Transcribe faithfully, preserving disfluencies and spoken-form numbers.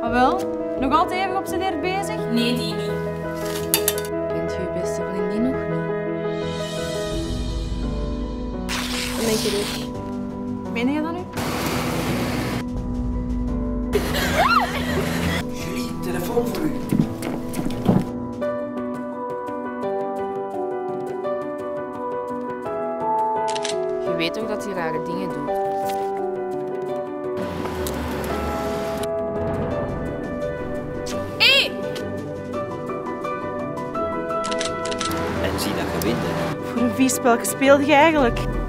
Ah wel? Nog altijd even geobsedeerd bezig? Nee, die niet. Kent je je beste vriendin nog niet? Wat denk je dus? Meen je dat nu? Julie, telefoon voor u. Je weet toch dat hij rare dingen doet? Hé! En zie dat je wint, hè. Voor een vies spel speelde je eigenlijk?